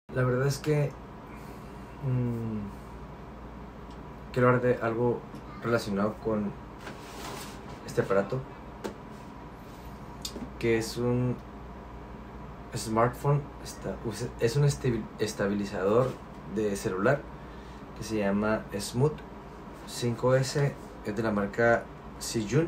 La verdad es que quiero hablar de algo relacionado con este aparato, que es un smartphone, es un estabilizador de celular que se llama Smooth 5S, es de la marca Sijun.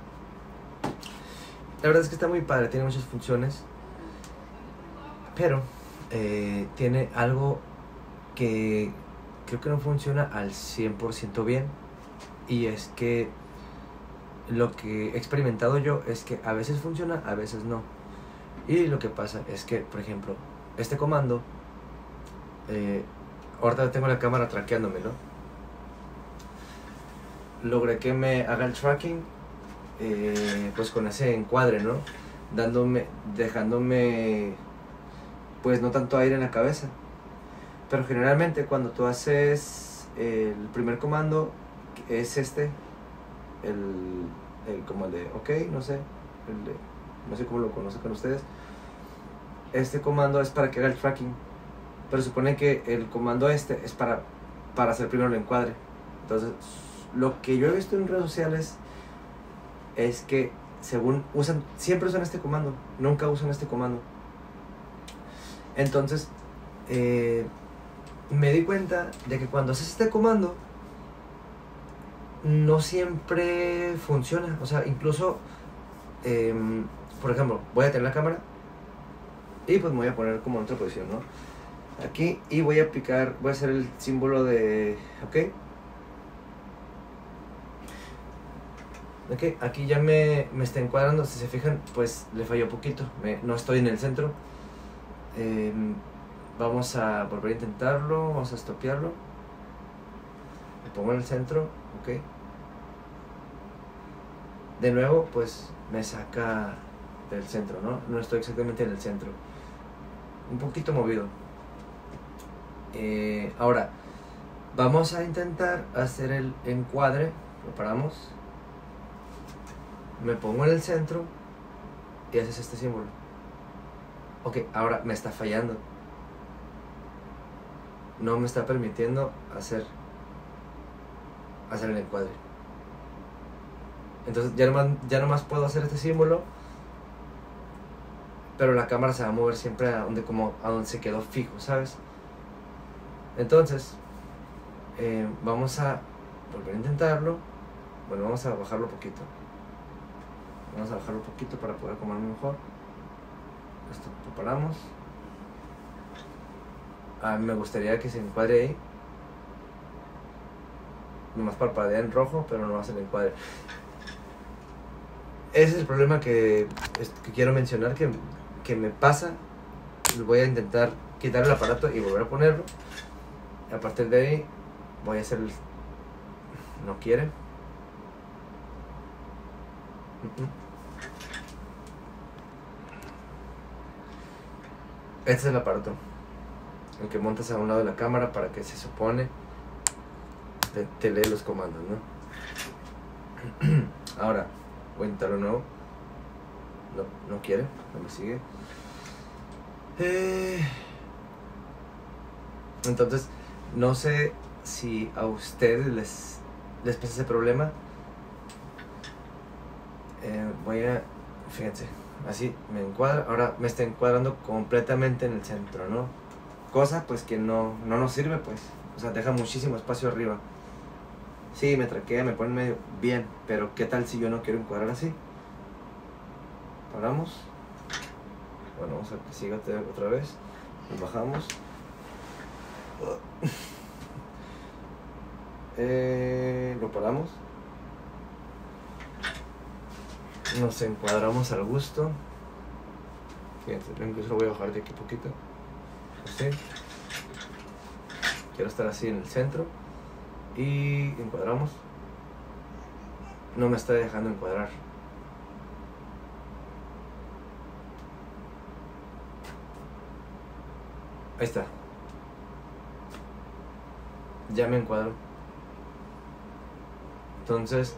La verdad es que está muy padre, tiene muchas funciones, pero tiene algo que creo que no funciona al 100% bien, y es que lo que he experimentado yo es que a veces funciona, a veces no. Y lo que pasa es que, por ejemplo, este comando, ahorita tengo la cámara traqueándome, ¿no? Logré que me haga el tracking, pues con ese encuadre, ¿no? Dejándome, pues no tanto aire en la cabeza. Pero generalmente cuando tú haces el primer comando, es este, como el de OK, no sé, no sé cómo lo conocen ustedes. Este comando es para que haga el tracking, pero supone que el comando este es para hacer primero el encuadre. Entonces, lo que yo he visto en redes sociales es que según siempre usan este comando, nunca usan este comando. Entonces, me di cuenta de que cuando haces este comando, no siempre funciona. O sea, incluso, por ejemplo, voy a tener la cámara y pues me voy a poner como en otra posición, ¿no? Aquí, y voy a hacer el símbolo de OK. Ok, aquí ya me está encuadrando. Si se fijan, pues le falló poquito, no estoy en el centro. Vamos a volver a intentarlo, vamos a estopearlo. Me pongo en el centro, ok. De nuevo, pues me saca del centro, ¿no? No estoy exactamente en el centro, un poquito movido. Ahora, vamos a intentar hacer el encuadre. Lo paramos, me pongo en el centro y haces este símbolo. Ok, ahora me está fallando, no me está permitiendo hacer el encuadre. Entonces ya nomás puedo hacer este símbolo, pero la cámara se va a mover siempre a donde se quedó fijo, ¿sabes? Entonces, vamos a volver a intentarlo. Bueno, vamos a bajarlo poquito. Vamos a bajarlo un poquito para poder acomodarlo mejor. Esto lo paramos. A mí me gustaría que se encuadre ahí. Nomás parpadea en rojo, pero no va a ser el encuadre. Ese es el problema que quiero mencionar, que me pasa. Voy a intentar quitar el aparato y volver a ponerlo. A partir de ahí voy a hacer el... No quiere. Este es el aparato, el que montas a un lado de la cámara para que se supone te lee los comandos, ¿no? Ahora voy a intentarlo de nuevo. No quiere, no me sigue. Entonces, no sé si a ustedes les pasa ese problema. Fíjense, así me encuadra. Ahora me está encuadrando completamente en el centro, ¿no? Cosa pues que no nos sirve, pues. O sea, deja muchísimo espacio arriba. Sí, me traquea, me pone en medio, bien, pero ¿qué tal si yo no quiero encuadrar así? Paramos. Bueno, vamos a que siga otra vez. Nos bajamos. Lo paramos. Nos encuadramos al gusto. Fíjense, incluso lo voy a bajar de aquí un poquito. Así. Quiero estar así en el centro. Y encuadramos. No me está dejando encuadrar. Ahí está. Ya me encuadro. Entonces,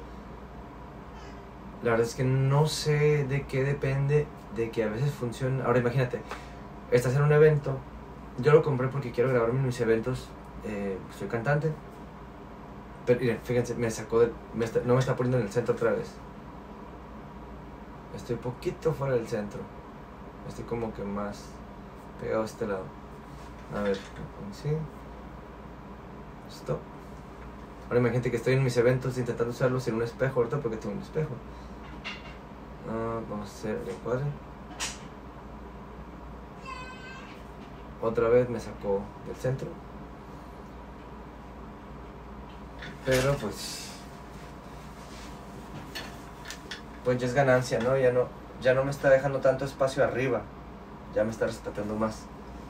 la verdad es que no sé de qué depende de que a veces funcione. Ahora imagínate, estás en un evento yo lo compré porque quiero grabarme en mis eventos. Soy cantante. Pero miren, fíjense, me sacó no me está poniendo en el centro otra vez. Estoy poquito fuera del centro. Estoy como que más pegado a este lado. A ver, sí. Stop. Ahora imagínate que estoy en mis eventos intentando usarlos en un espejo ahorita porque tengo un espejo. Vamos a hacer el encuadre. Otra vez me sacó del centro. Pero pues ya es ganancia, ¿no? Ya no me está dejando tanto espacio arriba. Ya me está respetando más.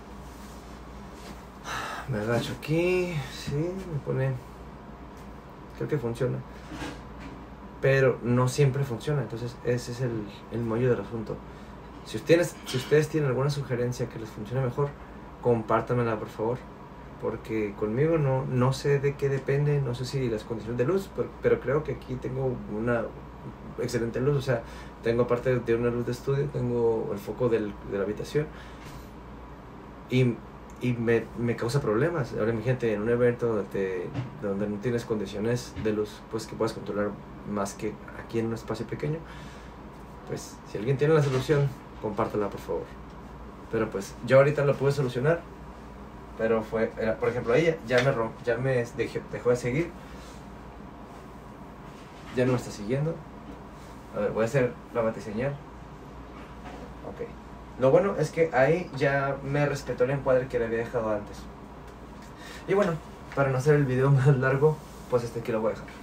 Me agacho aquí. Sí, me pone... Creo que funciona. Pero no siempre funciona. Entonces ese es el mollo del asunto. Si ustedes tienen alguna sugerencia que les funcione mejor, compártanmela por favor. Porque conmigo no sé de qué depende. No sé si las condiciones de luz, pero creo que aquí tengo una excelente luz. O sea, tengo aparte de una luz de estudio, tengo el foco de la habitación. Y me causa problemas. Ahora imagínate en un evento donde no tienes condiciones de luz, pues que puedas controlar más que aquí en un espacio pequeño. Pues si alguien tiene la solución, compártela por favor. Pero pues yo ahorita lo pude solucionar. Pero por ejemplo, ella ya me dejó de seguir. Ya no me está siguiendo. A ver, voy a hacer la batiseñal. Ok. Lo bueno es que ahí ya me respetó el encuadre que le había dejado antes. Y bueno, para no hacer el video más largo, pues aquí lo voy a dejar.